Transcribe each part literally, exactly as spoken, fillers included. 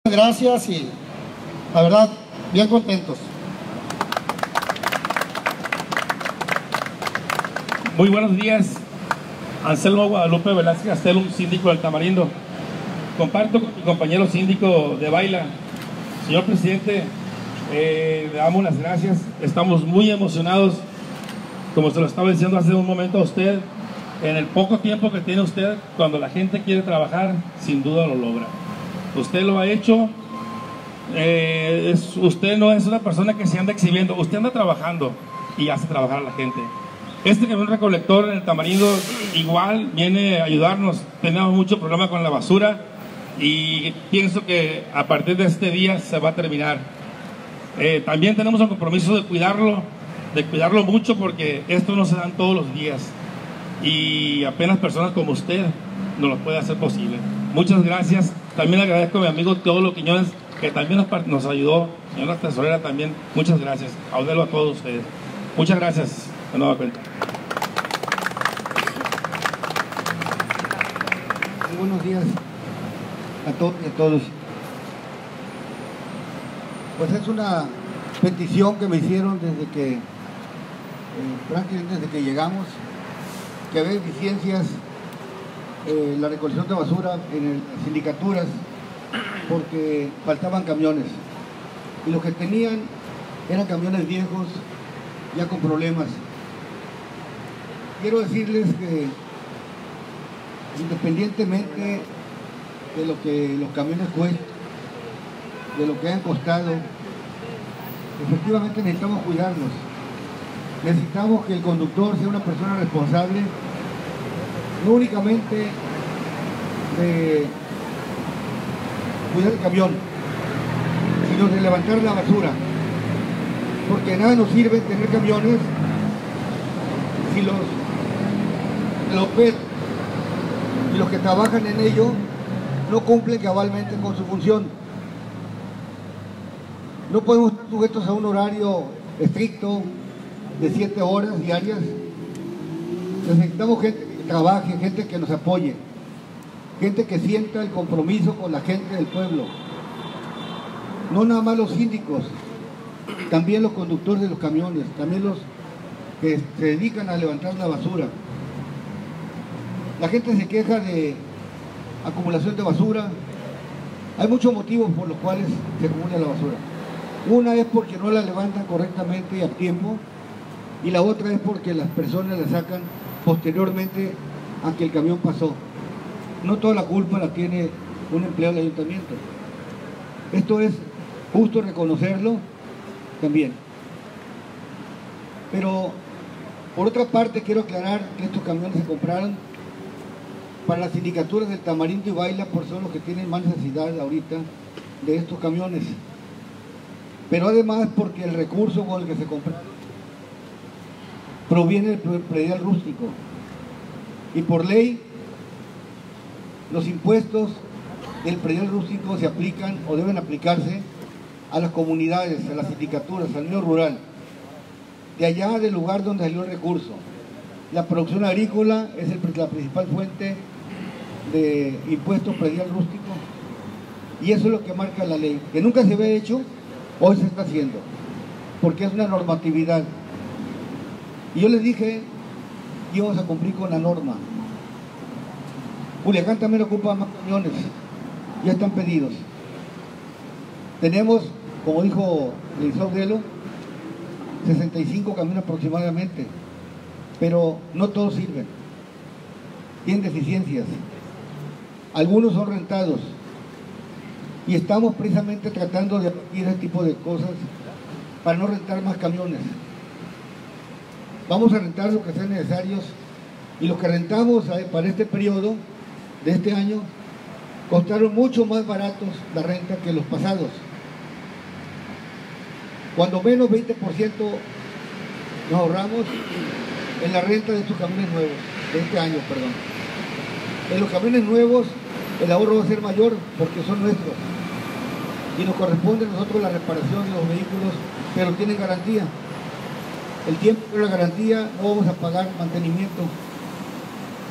Gracias y la verdad, bien contentos. Muy buenos días, Anselmo Guadalupe Velázquez Gastelum, síndico del Tamarindo. Comparto con mi compañero síndico de Baila. Señor presidente, eh, le damos las gracias, estamos muy emocionados, como se lo estaba diciendo hace un momento a usted, en el poco tiempo que tiene usted, cuando la gente quiere trabajar, sin duda lo logra. Usted lo ha hecho, eh, es, usted no es una persona que se anda exhibiendo, usted anda trabajando y hace trabajar a la gente. Este camión recolector en el Tamarindo igual viene a ayudarnos. Tenemos mucho problema con la basura y pienso que a partir de este día se va a terminar. Eh, también tenemos el compromiso de cuidarlo, de cuidarlo mucho, porque esto no se da todos los días y apenas personas como usted nos lo puede hacer posible. Muchas gracias. También agradezco a mi amigo Teodoro Quiñones, que también nos, nos ayudó, señora tesorera también. Muchas gracias. Audelo a todos ustedes. Muchas gracias de nueva cuenta. Muy buenos días a todos y a todos. Pues es una petición que me hicieron desde que, eh, prácticamente desde que llegamos, que había deficiencias eh, la recolección de basura en el, las sindicaturas, porque faltaban camiones. Y los que tenían eran camiones viejos, ya con problemas. Quiero decirles que independientemente de lo que los camiones cuestan, de lo que han costado, efectivamente necesitamos cuidarlos. Necesitamos que el conductor sea una persona responsable, no únicamente de cuidar el camión, sino de levantar la basura, porque de nada nos sirve tener camiones si los, los P E T y los que trabajan en ello no cumplen cabalmente con su función. No podemos estar sujetos a un horario estricto de siete horas diarias. Necesitamos gente que trabaje, gente que nos apoye, gente que sienta el compromiso con la gente del pueblo. No nada más los síndicos, también los conductores de los camiones, también los que se dedican a levantar la basura. La gente se queja de acumulación de basura. Hay muchos motivos por los cuales se acumula la basura. Una es porque no la levantan correctamente y a tiempo, y la otra es porque las personas la sacan posteriormente a que el camión pasó. No toda la culpa la tiene un empleado del ayuntamiento. Esto es justo reconocerlo también. Pero por otra parte quiero aclarar que estos camiones se compraron para las sindicaturas del Tamarindo y Baila, por son los que tienen más necesidad ahorita de estos camiones. Pero además porque el recurso con el que se compraron proviene del predial rústico. Y por ley, los impuestos del predial rústico se aplican o deben aplicarse a las comunidades, a las sindicaturas, al medio rural, de allá del lugar donde salió el recurso. La producción agrícola es el, la principal fuente de impuestos predial rústico, y eso es lo que marca la ley, que nunca se había hecho, hoy se está haciendo, porque es una normatividad. Y yo les dije que íbamos a cumplir con la norma. Culiacán también ocupa más camiones, ya están pedidos. Tenemos, como dijo el Saudelo, sesenta y cinco camiones aproximadamente, pero no todos sirven, tienen deficiencias, algunos son rentados, y estamos precisamente tratando de abatir ese tipo de cosas para no rentar más camiones. Vamos a rentar lo que sean necesarios, y los que rentamos para este periodo de este año costaron mucho más baratos la renta que los pasados. Cuando menos veinte por ciento nos ahorramos en la renta de estos camiones nuevos, de este año, perdón. En los camiones nuevos el ahorro va a ser mayor porque son nuestros y nos corresponde a nosotros la reparación de los vehículos, pero tienen garantía. El tiempo de la garantía no vamos a pagar mantenimiento,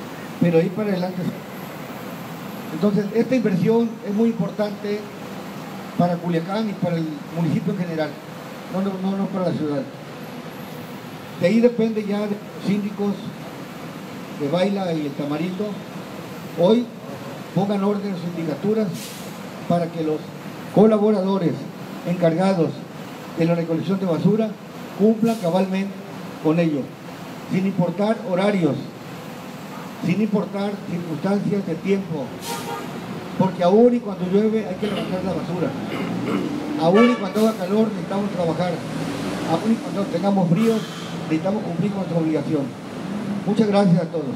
pero ahí para adelante. Entonces esta inversión es muy importante para Culiacán y para el municipio en general, no, no, no, no para la ciudad. De ahí depende ya de los síndicos de Baila y el Tamarindo. Hoy pongan orden en sus sindicaturas para que los colaboradores encargados de la recolección de basura cumplan cabalmente con ello, sin importar horarios, sin importar circunstancias de tiempo, porque aún y cuando llueve hay que levantar la basura, aún y cuando haga calor necesitamos trabajar, aún y cuando tengamos fríos necesitamos cumplir con nuestra obligación. Muchas gracias a todos.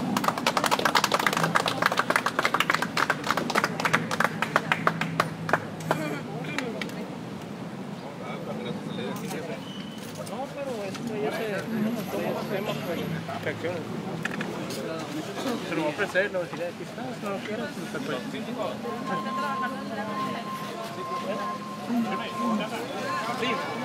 Se lo voy a ofrecer, lo deciré, aquí está, no lo quieras, se puede. Sí.